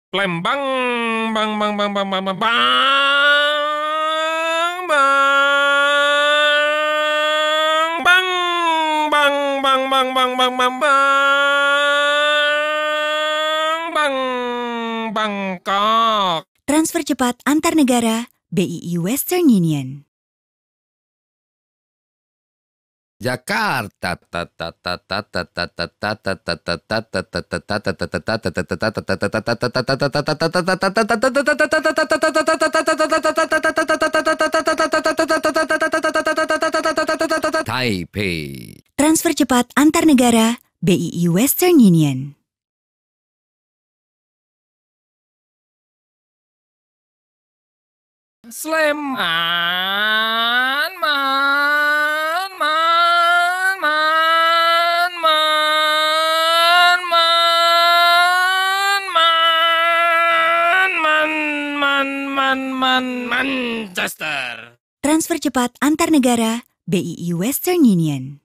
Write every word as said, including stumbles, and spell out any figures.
Lembang, bang, bang, bang, bang, bang, bang, bang, bang, bang, bang, bang, bang, bang, bang, bang, bang, Bangkok. Transfer cepat antar negara B I I Western Union. Jakarta. Taipei. Transfer cepat antar negara B I I Western Union. Sleman, man, man, man, man, man, man, man, man, man, man, Manchester. Transfer cepat antar negara B I I Western Union.